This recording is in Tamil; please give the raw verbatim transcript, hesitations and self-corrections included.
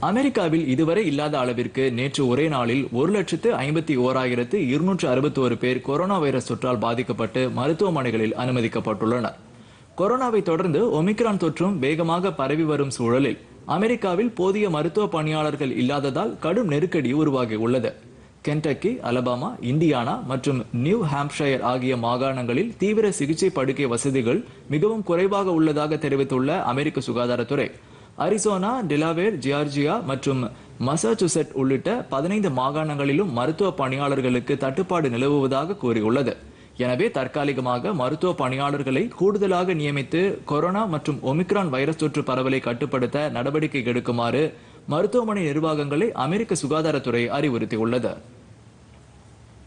அமெரிக்காவில் இதுவரை இல்லாத அளவிற்கு நேற்று ஒரே நாளில் ஒரு லட்சத்து ஐம்பத்தி ஓராயிரத்து இருநூற்று அறுபத்தி ஒரு பேர் கொரோனா வைரஸ் தொற்றால் பாதிக்கப்பட்டு மருத்துவமனைகளில் அனுமதிக்கப்பட்டுள்ளனர். கொரோனாவை தொடர்ந்து ஒமிக்ரான் தொற்றும் வேகமாக பரவி வரும் சூழலில் அமெரிக்காவில் போதிய மருத்துவ பணியாளர்கள் இல்லாததால் கடும் நெருக்கடி உருவாகியுள்ளது. கென்டக்கி, அலபாமா, இண்டியானா மற்றும் நியூ ஹாம்ப்ஷயர் ஆகிய மாகாணங்களில் தீவிர சிகிச்சை படுக்கை வசதிகள் மிகவும் குறைவாக உள்ளதாக தெரிவித்துள்ள அமெரிக்க சுகாதாரத்துறை, அரிசோனா, டெலாவேர், ஜியார்ஜியா மற்றும் மசாச்சுசெட் உள்ளிட்ட பதினைந்து மாகாணங்களிலும் மருத்துவ பணியாளர்களுக்கு தட்டுப்பாடு நிலவுவதாக கூறியுள்ளது. எனவே தற்காலிகமாக மருத்துவ பணியாளர்களை கூடுதலாக நியமித்து கொரோனா மற்றும் ஒமிக்ரான் வைரஸ் தொற்று பரவலை கட்டுப்படுத்த நடவடிக்கை எடுக்குமாறு மருத்துவமனை நிர்வாகங்களை அமெரிக்க சுகாதாரத்துறை அறிவுறுத்தியுள்ளது.